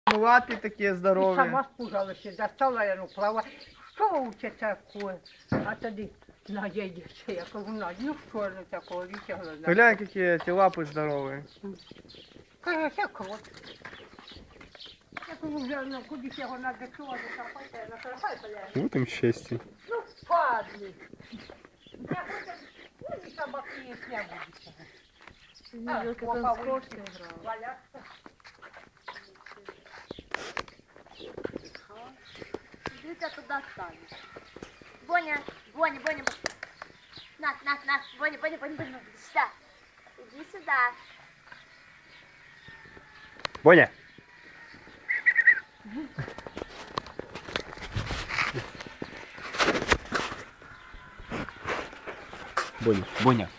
Ну лапи такие І здоровые. сама спужалася, достала, я ну плава. Що це таке? А тоді надіється, я кажу, Надь, ну що ж такого, витягла. Глянь, какие эти лапы здоровые. Каже, це крот. Я кажу, вже, ну, кудись його надо чого закопати, я кажу, хай поляже. Вот им счастье. Ну, падли. Я хочу, ну, і собаки є, я буду. Видел, как он с кошкой играл. Валяться. Иди тебя туда станешь. Боня, Боня, Боня. На, Боня, Боня, Боня, Боня. Иди сюда. Иди сюда. Боня! Боня, Боня.